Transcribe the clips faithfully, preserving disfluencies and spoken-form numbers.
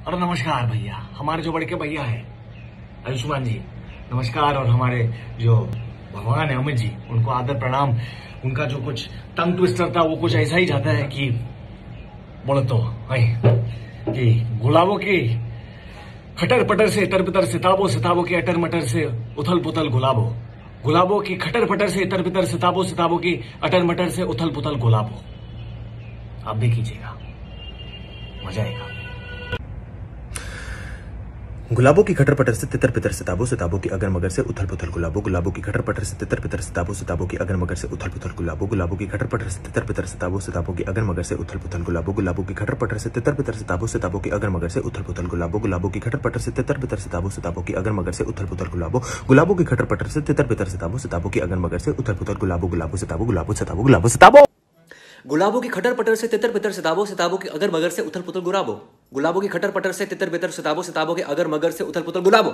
और नमस्कार भैया, हमारे जो बड़के भैया हैं आयुष्मान जी, नमस्कार। और हमारे जो भगवान है अमित जी, उनको आदर प्रणाम। उनका जो कुछ टंग ट्विस्टर था वो कुछ ऐसा ही जाता है कि बोले तो कि गुलाबों की खटर पटर से इतर पितर सिताबो, सिताबों की अटर मटर से उथल पुथल गुलाबो, गुलाबों की खटर पटर से इतर पितर सिताबो, सिताबों की अटर मटर से उथल पुथल गुलाबो। आप भी कीजिएगा, मजा आएगा। गुलाबों की खटर पटर से तितर पितर सिताबों, सिताबों की अगर मगर से उथल पुथल गुलाबों, गुलाबों की खटर पटर से तितर पितर सिताबों, सिताबों की अगर मगर से उथल पुथल गुलाबों, गुलाबों की खटर पटर से तितर पितर सिताबों, सिताबों की अगर मगर से उथल पुथल गुलाबों, गुलाबों की खटर पटर से तितर पितर सिताबों, सिताबों की अगर मगर से उथल पुथल गुलाबों, गुलाबों की खटर पटर से तितर पितर सिताबों, सिताबों की अगर मगर से उथल पुथल गुलाबों, गुलाबों की खटर पटर से तितर पितर सिताबों, सिताबों की अगर मगर से उथल पुथल गुलाबों, गुलाबों सिताबों, गुलाबों सिताबों, गुलाबों सिताबों। गुलाबों की खटर पटर से तितर बितर सिताबों, सिताबों की अगर मगर से उथल पुथल गुलाबो, गुलाबों की खटर पटर से तितर बितर सिताबों, सिताबों के अगर मगर से उथल पुथल गुलाबो।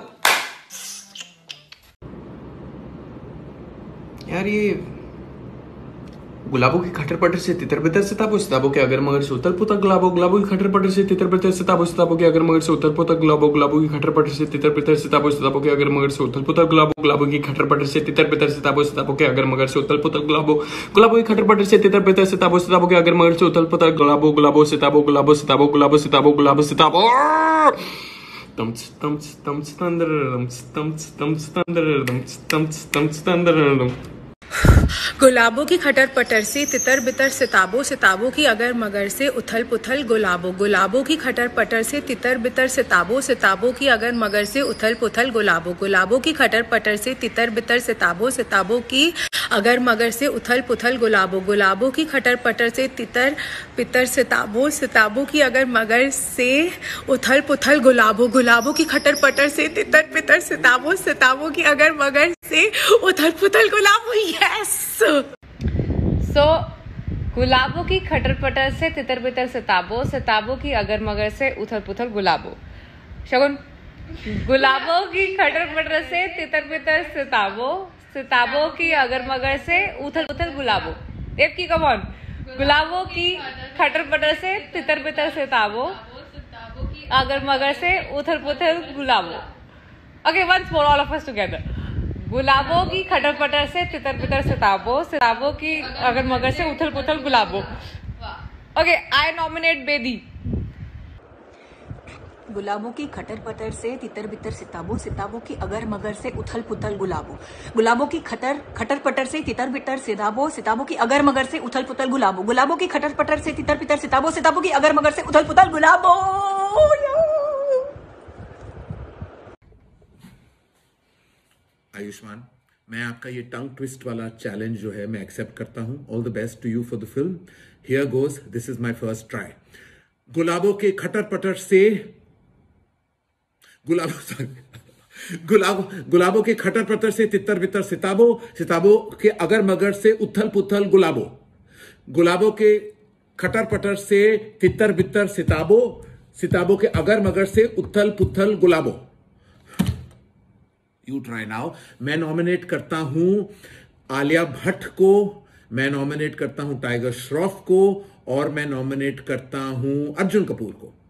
यार ये गुलाबों की खटर पटर से तितर बितर सिताबों, सिताबों के अगर मगर से उथल पुथल गुलाबो, गुलाबों की खटर पटर से तितर बितर सिताबों, सिताबों के अगर मगर से उथल पुथल गुलाबो, गुलाबों की खटर पटर से तितर बितर सिताबों, सिताबों के अगर मगर से उथल पुथल गुलाबो, गुलाबों की खटर पटर से तितर बितर सिताबों, सिताबों के अगर मगर से उथल पुथल गुलाबो, गुलाबों की खटर पटर से तितर बितर सिताबों, सिताबों के अगर मगर से उथल पुथल गुलाबो, गुलाबो सिताबो, गुलाबो सिताबो, गुलाबो सिताबो, गुलाबो सिताबो। तम तम तम तंदर तम तम तंदर तम तम तंदर। गुलाबों की खटर पटर से तितर बितर सिताबों, सिताबों की अगर मगर से उथल पुथल गुलाबो, गुलाबों की खटर पटर से तितर बितर सिताबों, सिताबों की अगर मगर से उथल पुथल गुलाबो, गुलाबों की खटर पटर से तितर बितर सिताबों, सिताबों की अगर मगर से उथल पुथल गुलाबो, गुलाबों की खटर पटर से तितर पितर सिताबों, सिताबों की अगर मगर से उथल पुथल गुलाबो, गुलाबों की खटर पटर से तितर पितर सिताबों, सिताबों की अगर मगर से उथल पुथल गुलाबो। यस। सो गुलाबों की खटर पटर से तितर बितर सिताबों, सिताबों की अगर मगर से उथल पुथल गुलाबो। शगुन, गुलाबों की खटर पटर से तितर बितर सिताबों, सिताबों की अगर मगर से उथल पुथल गुलाबो। देव की कमॉन, गुलाबों की खटर पटर से तितर बितर सिताबों, अगर मगर से उथल पुथल Gulabo. Okay, once more, all of us together. गुलाबों की खटर पटर से तितर बितर सिताबों, सिताबों की अगर मगर से उथल पुथल Gulabo. Okay, I nominate Bedi. गुलाबों की खटर पटर से तितर बितर सिताबों, सिताबों की अगर मगर से उथल पुथल गुलाबो, गुलाबों की खटर खटर पटर से तितर बितर सिताबों, सिताबों की अगर मगर से उथल पुथल गुलाबो, गुलाबों की खटर पटर से तितर बितर सिताबों, सिताबों की अगर मगर से उथल पुथल गुलाबो। आयुष्मान, मैं आपका ये टंग ट्विस्ट वाला चैलेंज जो है मैं एक्सेप्ट करता हूं। All the best to you for the film. Here goes, this is my first try. गुलाबों के खटर पटर से गुलाबों सॉरी गुलाबों गुलाबों के खटर पटर से तितर बितर सिताबों, सिताबों के अगर मगर से उथल पुथल गुलाबों, गुलाबों के खटर पटर से तितर बितर सिताबों, सिताबों के अगर मगर से उथल पुथल गुलाबों। You try now. मैं नॉमिनेट करता हूं आलिया भट्ट को, मैं नॉमिनेट करता हूं टाइगर श्रॉफ को, और मैं नॉमिनेट करता हूं अर्जुन कपूर को।